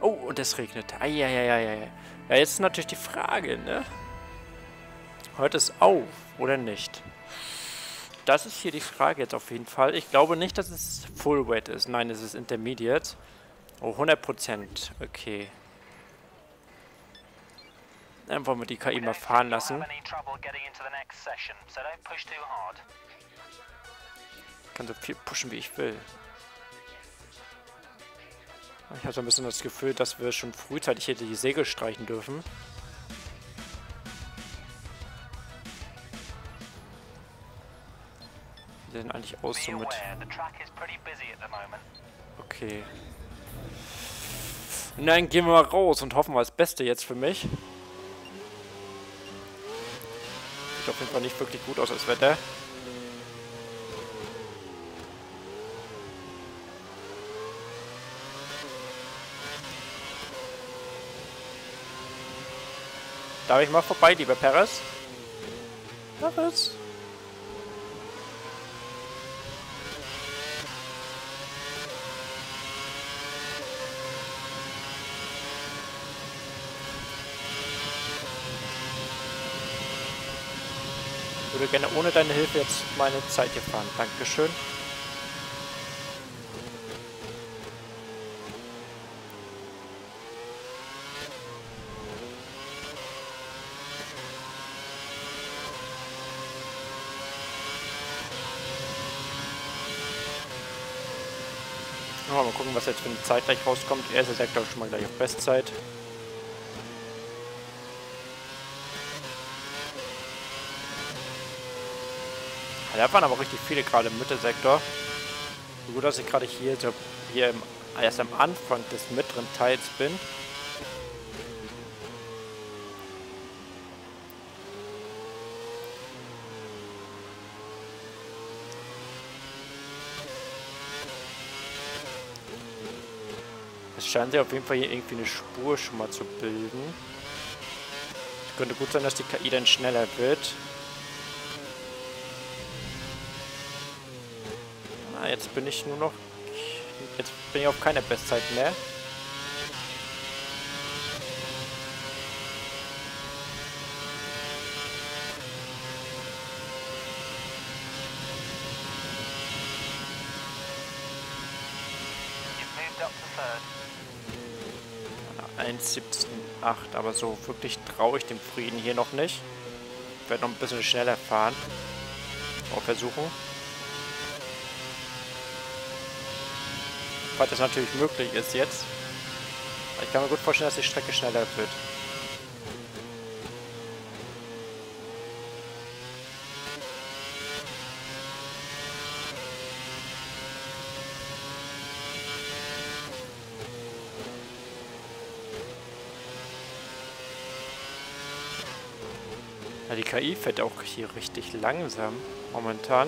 Oh, und es regnet. Eieieiei. Ja, jetzt ist natürlich die Frage, ne? Hört es auf oder nicht? Das ist hier die Frage jetzt auf jeden Fall. Ich glaube nicht, dass es Full Weight ist. Nein, es ist Intermediate. Oh, 100%. Okay. Dann wollen wir die KI mal fahren lassen. Ich kann so viel pushen, wie ich will. Ich habe so ein bisschen das Gefühl, dass wir schon frühzeitig hier die Segel streichen dürfen. Wie sieht denn eigentlich aus so mit... Okay. Nein, gehen wir mal raus und hoffen wir das Beste jetzt für mich. Sieht auf jeden Fall nicht wirklich gut aus, das Wetter. Darf ich mal vorbei, lieber Perez? Perez? Ich würde gerne ohne deine Hilfe jetzt meine Zeit hier fahren. Dankeschön. Oh, mal gucken, was jetzt für eine Zeit gleich rauskommt. Er ist ja, glaube ich, schon mal gleich auf Bestzeit. Da waren aber richtig viele gerade im Mittelsektor. So gut, dass ich gerade hier erst am Anfang des mittleren Teils bin. Es scheint sich auf jeden Fall hier irgendwie eine Spur schon mal zu bilden. Es könnte gut sein, dass die KI dann schneller wird. Jetzt bin ich nur noch... Jetzt bin ich auf keine Bestzeit mehr. Na, 1,17,8, aber so wirklich traue ich dem Frieden hier noch nicht. Ich werde noch ein bisschen schneller fahren. Auch versuchen. Falls das natürlich möglich ist jetzt. Ich kann mir gut vorstellen, dass die Strecke schneller wird. Ja, die KI fährt auch hier richtig langsam momentan.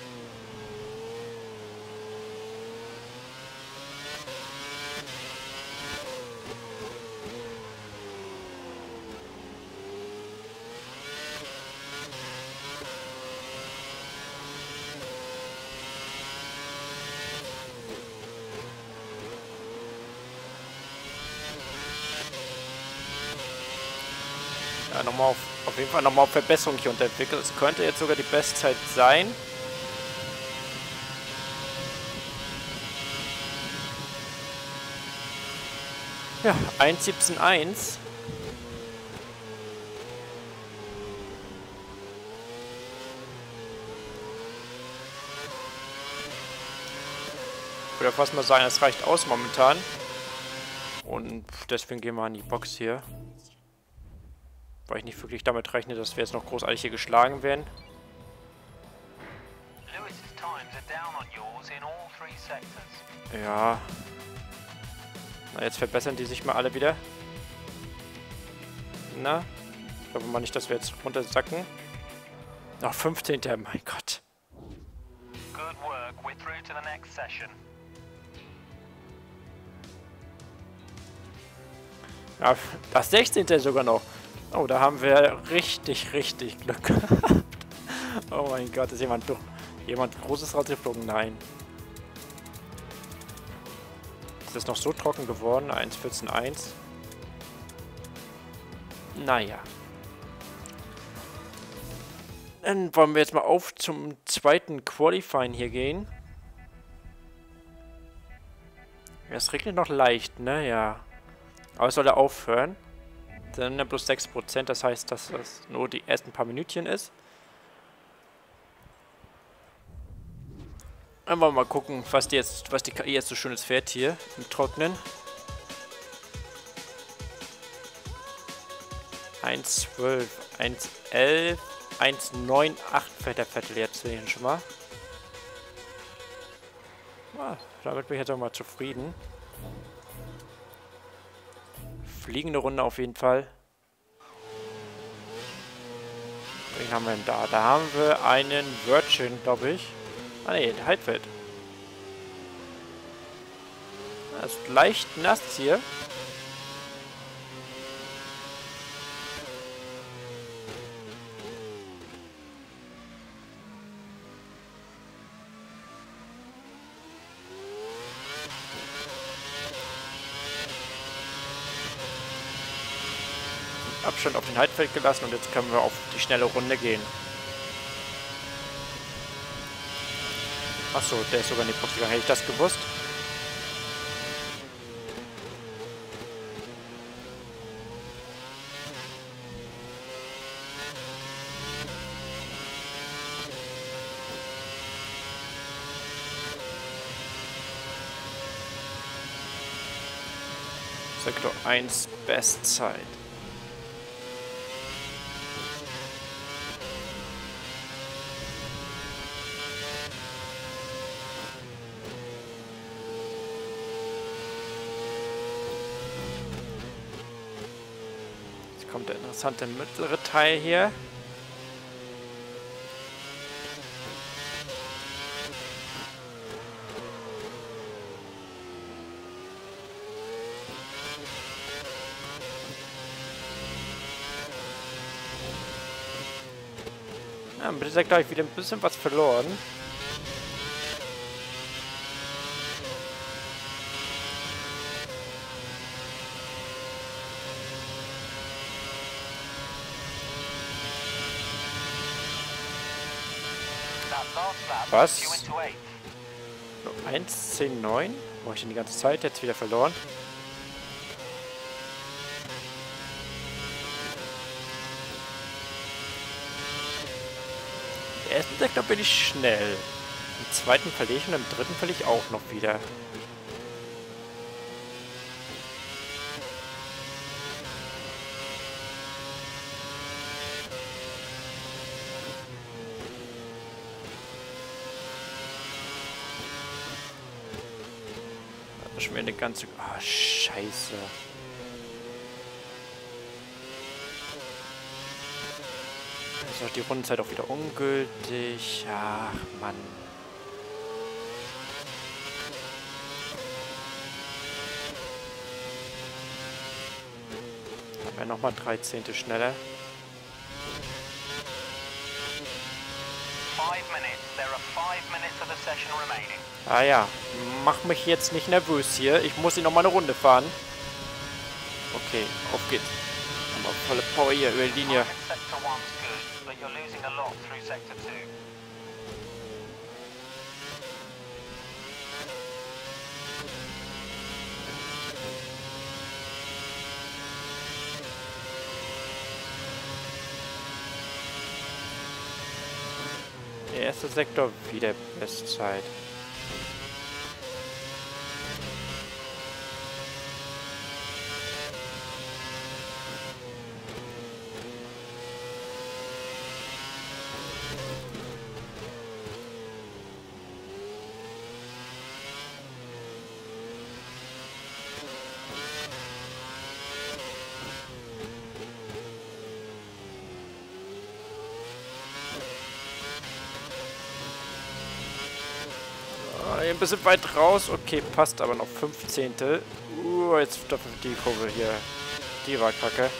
Ja, nochmal auf jeden Fall nochmal auf Verbesserung hier entwickelt. Es könnte jetzt sogar die Bestzeit sein. Ja, 1,17,1. Ich würde fast mal sagen, es reicht aus momentan. Und deswegen gehen wir an die Box hier. Weil ich nicht wirklich damit rechne, dass wir jetzt noch großartig hier geschlagen werden. Ja. Na, jetzt verbessern die sich mal alle wieder. Na? Ich glaube mal nicht, dass wir jetzt runtersacken. Noch 15. Mein Gott. Ja, das 16. sogar noch. Oh, da haben wir richtig, richtig Glück gehabt. Oh mein Gott, ist jemand Großes rausgeflogen? Nein. Ist das noch so trocken geworden? 1,14,1. Naja. Dann wollen wir jetzt mal auf zum zweiten Qualifying hier gehen. Ja, es regnet noch leicht, ne? Ja. Aber es soll ja aufhören. Dann bloß 6%, das heißt, dass das nur die ersten paar Minütchen ist. Dann wollen wir mal gucken, was die KI jetzt so schönes fährt hier im Trocknen. 1,12, 1,11, 1,98 fährt der Vettel jetzt schon mal. Ah, damit bin ich jetzt auch mal zufrieden. Fliegende Runde auf jeden Fall. Wen haben wir denn da? Da haben wir einen Virgin, glaube ich. Ah ne, Halbfeld. Das ist leicht nass hier. Abstand auf den Halbfeld gelassen und jetzt können wir auf die schnelle Runde gehen. Achso, der ist sogar in die Box gegangen. Hätte ich das gewusst? Sektor 1 Bestzeit. Kommt der interessante mittlere Teil hier. Ja, mit dieser gleich wieder ein bisschen was verloren. Was? 1,10,9? Wo ich denn die ganze Zeit jetzt wieder verloren? Im ersten Sektor bin ich schnell. Im zweiten verliere ich und im dritten verliere ich auch noch wieder. Schon wieder eine ganze... Ah, scheiße. Jetzt ist die Rundenzeit auch wieder ungültig. Ach, Mann. Haben wir nochmal 3 Zehntel schneller. 5 minutes. There are 5 minutes of the session remaining. Ah ja, mach mich jetzt nicht nervös hier. Ich muss hier nochmal eine Runde fahren. Okay, auf geht's. Aber volle Power hier über die Linie. Der erste Sektor wieder Bestzeit. Ein bisschen weit raus. Okay, passt aber noch 5 Zehntel. Jetzt die Kurve hier. Die war kacke.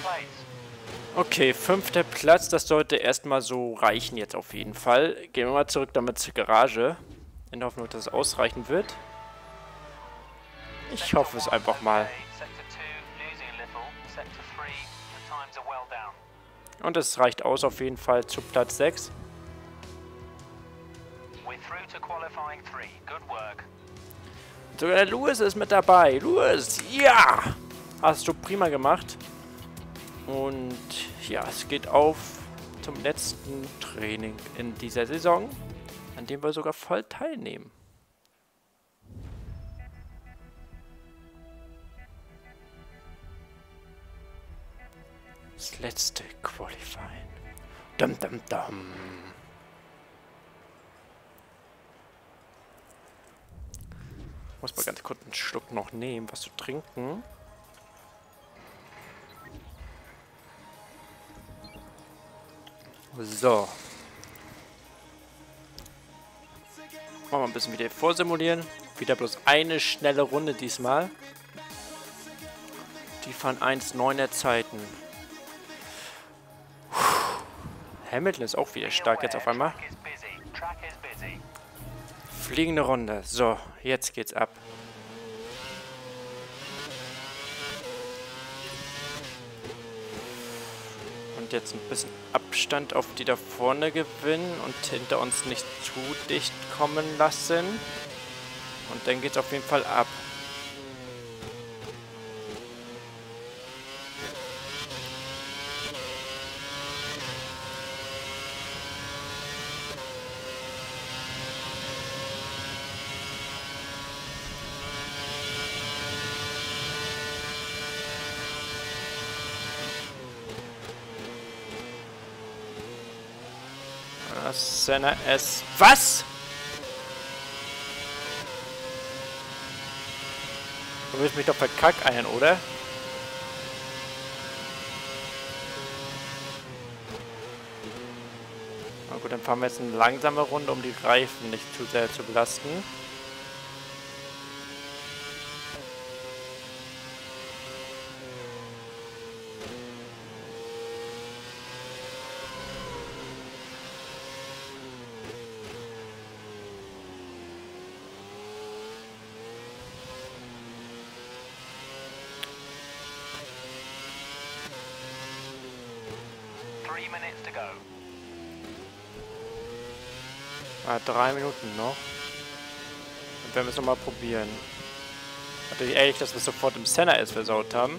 place. Okay, 5. Platz, das sollte erstmal so reichen jetzt auf jeden Fall. Gehen wir mal zurück damit zur Garage. In der Hoffnung, dass es ausreichen wird. Ich hoffe es einfach mal. Und es reicht aus auf jeden Fall zu Platz 6. Sogar der Louis ist mit dabei. Louis, ja! Hast du prima gemacht. Und ja, es geht auf zum letzten Training in dieser Saison, an dem wir sogar voll teilnehmen. Das letzte Qualifying. Dum dum dum. Muss mal ganz kurz einen Schluck noch nehmen, was zu trinken. So. Machen wir ein bisschen wieder vorsimulieren. Wieder bloß eine schnelle Runde diesmal. Die fahren 1,9er Zeiten. Hamilton ist auch wieder stark jetzt auf einmal. Fliegende Runde. So, jetzt geht's ab. Und jetzt ein bisschen Abstand auf die da vorne gewinnen und hinter uns nicht zu dicht kommen lassen. Und dann geht's auf jeden Fall ab. Senna S. Was? Du willst mich doch verkackeiern, oder? Na gut, dann fahren wir jetzt eine langsame Runde, um die Reifen nicht zu sehr zu belasten. Ah, 3 Minuten noch. Und werden wir es nochmal probieren. Natürlich ehrlich, dass wir sofort im Senna S versaut haben.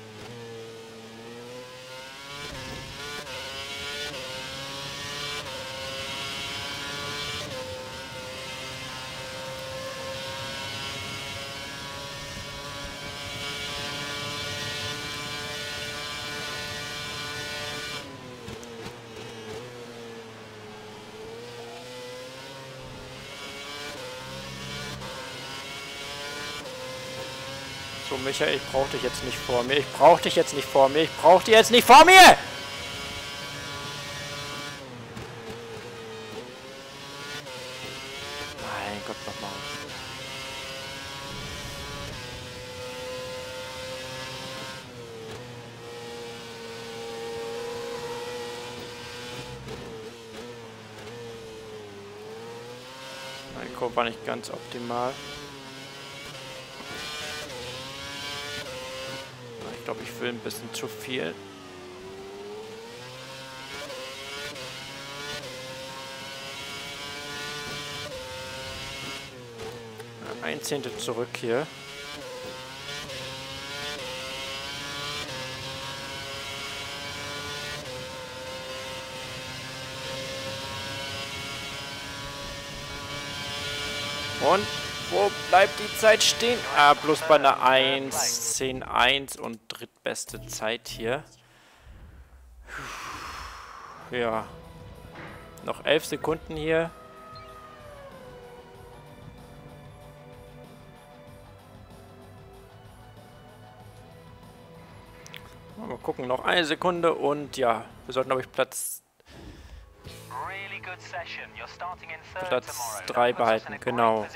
So, Michael, ich brauche dich jetzt nicht vor mir. Ich brauche dich jetzt nicht vor mir. Ich brauche dich jetzt nicht vor mir! Mein Gott, nochmal. Mein Korb war nicht ganz optimal. Ich glaube, ich will ein bisschen zu viel. Ein Zehntel zurück hier. Und wo bleibt die Zeit stehen? Ah, bloß bei einer 1, 10, 1 und drittbeste Zeit hier. Ja. Noch 11 Sekunden hier. Mal gucken, noch eine Sekunde und ja, wir sollten, glaube ich, Platz 3 behalten, genau.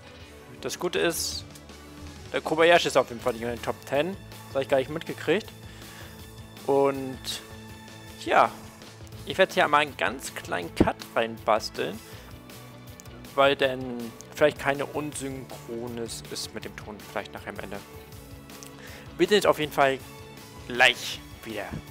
Das Gute ist, der Kobayashi ist auf jeden Fall in den Top 10. Das habe ich gar nicht mitgekriegt. Und ja, ich werde hier einmal einen ganz kleinen Cut reinbasteln, weil dann vielleicht keine Unsynchrones ist mit dem Ton, vielleicht nachher am Ende. Wir sehen uns auf jeden Fall gleich wieder.